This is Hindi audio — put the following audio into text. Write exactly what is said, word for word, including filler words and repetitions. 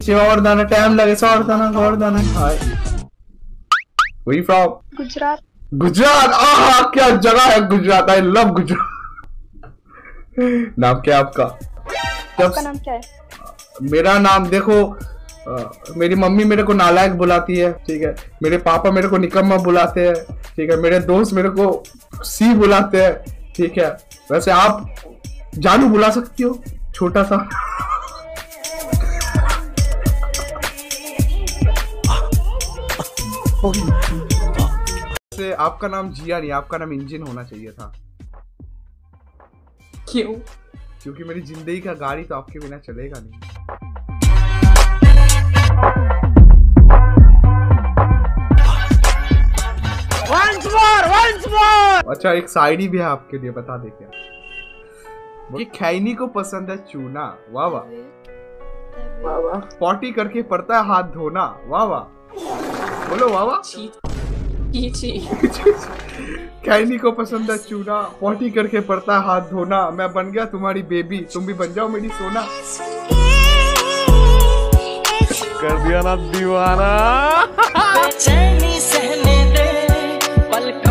और दाना टाइम लगे और दाना और दाना hi we from Gujarat. Gujarat आह क्या जगह है गुजरात। I love Gujarat. नाम क्या आपका? आपका नाम क्या है? मेरा नाम देखो आ, मेरी मम्मी मेरे को नालायक बुलाती है, ठीक है। मेरे पापा मेरे को निकम्मा बुलाते हैं, ठीक है। मेरे दोस्त मेरे को सी बुलाते हैं, ठीक है। वैसे आप जानू बुला सकती हो, छोटा सा। वैसे आपका नाम जिया नहीं, आपका नाम इंजन होना चाहिए था। क्यों? क्योंकि मेरी जिंदगी का गाड़ी तो आपके बिना चलेगा नहीं। Once more, once more! अच्छा एक शायरी भी है आपके लिए, बता दे क्या? कि खैनी को पसंद है चूना, वाह वाह। वाह वाह। पॉटी करके पड़ता है हाथ धोना, वाह वाह। बोलो वाह वाह। खैनी को पसंद है चूना, पॉटी करके पड़ता है हाथ धोना। मैं बन गया तुम्हारी बेबी, तुम भी बन जाओ मेरी सोना। कर दिया ना दीवाना।